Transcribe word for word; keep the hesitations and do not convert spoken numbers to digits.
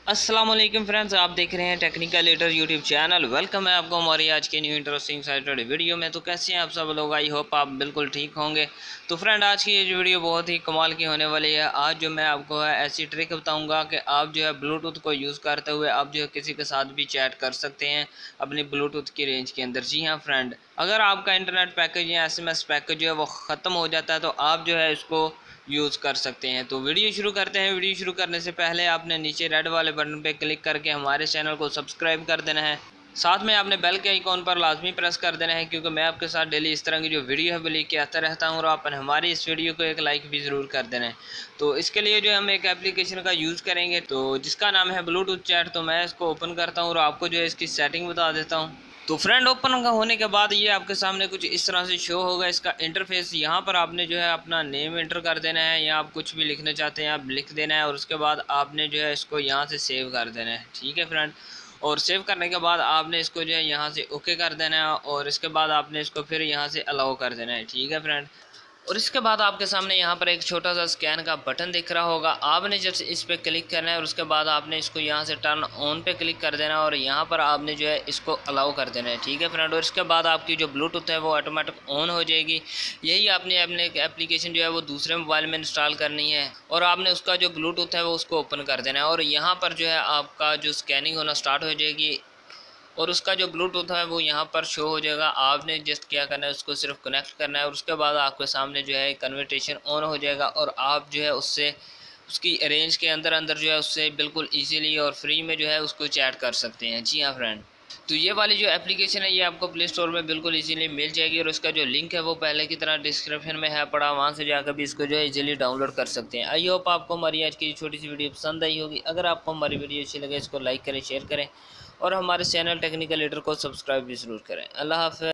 अस्सलाम वालेकुम फ्रेंड्स, आप देख रहे हैं technical leader YouTube channel. Welcome है आपको हमारी आज की न्यू इंटरेस्टिंग एक्साइटेड वीडियो में। तो कैसे हैं आप सब लोग? आई होप आप बिल्कुल ठीक होंगे। तो फ्रेंड, आज की ये जो वीडियो बहुत ही कमाल की होने वाली है। आज जो मैं आपको है ऐसी ट्रिक बताऊंगा कि आप जो है ब्लूटूथ को यूज़ करते हुए आप जो है किसी के साथ भी चैट कर सकते हैं अपनी ब्लूटूथ की रेंज के अंदर। जी हाँ फ्रेंड, अगर आपका इंटरनेट पैकेज या एस एम एस पैकेज जो है वो ख़त्म हो जाता है तो आप जो है इसको यूज़ कर सकते हैं। तो वीडियो शुरू करते हैं। वीडियो शुरू करने से पहले आपने नीचे रेड वाले बटन पे क्लिक करके हमारे चैनल को सब्सक्राइब कर देना है। साथ में आपने बेल के आइकॉन पर लाजमी प्रेस कर देना है, क्योंकि मैं आपके साथ डेली इस तरह की जो वीडियो है वो लेके आता रहता हूँ। और आप हमारी इस वीडियो को एक लाइक भी ज़रूर कर देना है। तो इसके लिए जो हम एक एप्लीकेशन का यूज़ करेंगे तो जिसका नाम है ब्लूटूथ चैट। तो मैं इसको ओपन करता हूँ और आपको जो है इसकी सेटिंग बता देता हूँ। तो फ्रेंड, ओपन होने के बाद ये आपके सामने कुछ इस तरह से शो होगा इसका इंटरफेस। यहाँ पर आपने जो है अपना नेम एंटर कर देना है, या आप कुछ भी लिखना चाहते हैं आप लिख देना है। और उसके बाद आपने जो है इसको यहाँ से सेव कर देना है। ठीक है फ्रेंड, और सेव करने के बाद आपने इसको जो है यहाँ से ओके कर देना है। और इसके बाद आपने इसको फिर यहाँ से अलाउ कर देना है। ठीक है फ्रेंड, और इसके बाद आपके सामने यहाँ पर एक छोटा सा स्कैन का बटन दिख रहा होगा। आपने जब इस पर क्लिक करना है और उसके बाद आपने इसको यहाँ से टर्न ऑन पे क्लिक कर देना है और यहाँ पर आपने जो है इसको अलाउ कर देना है। ठीक है फ्रेंड, और इसके बाद आपकी जो ब्लूटूथ है वो ऑटोमेटिक ऑन हो जाएगी। यही आपने अपने एप्लीकेशन जो है वो दूसरे मोबाइल में इंस्टॉल करनी है और आपने उसका जो ब्लूटूथ है वो उसको ओपन कर देना है। और यहाँ पर जो है आपका जो स्कैनिंग होना स्टार्ट हो जाएगी और उसका जो ब्लूटूथ है वो यहाँ पर शो हो जाएगा। आपने जस्ट क्या करना है, उसको सिर्फ कनेक्ट करना है और उसके बाद आपके सामने जो है कन्वर्टेशन ऑन हो जाएगा और आप जो है उससे उसकी रेंज के अंदर अंदर जो है उससे बिल्कुल इजीली और फ्री में जो है उसको चैट कर सकते हैं। जी हाँ फ्रेंड, तो ये वाली जो एप्लीकेशन है ये आपको प्ले स्टोर में बिल्कुल इजीली मिल जाएगी और उसका जो लिंक है वो पहले की तरह डिस्क्रिप्शन में है पड़ा, वहाँ से जाकर भी इसको जो है इजीली डाउनलोड कर सकते हैं। आई होप आपको हमारी आज की छोटी सी वीडियो पसंद आई होगी। अगर आपको हमारी वीडियो अच्छी लगे इसको लाइक करें, शेयर करें और हमारे चैनल टेक्निकल लीडर को सब्सक्राइब भी ज़रूर करें। अल्लाह हाफ़िज़।